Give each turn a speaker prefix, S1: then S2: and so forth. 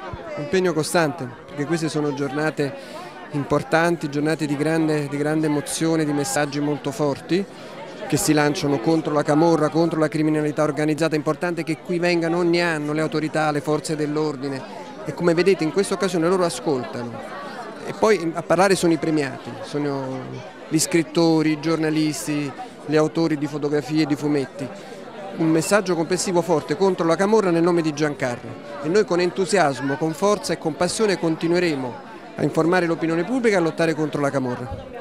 S1: Impegno costante, perché queste sono giornate importanti, giornate di grande emozione, di messaggi molto forti che si lanciano contro la camorra, contro la criminalità organizzata. È importante che qui vengano ogni anno le autorità, le forze dell'ordine e come vedete in questa occasione loro ascoltano e poi a parlare sono i premiati, sono gli scrittori, i giornalisti, gli autori di fotografie e di fumetti. Un messaggio complessivo forte contro la camorra nel nome di Giancarlo e noi con entusiasmo, con forza e con passione continueremo a informare l'opinione pubblica e a lottare contro la camorra.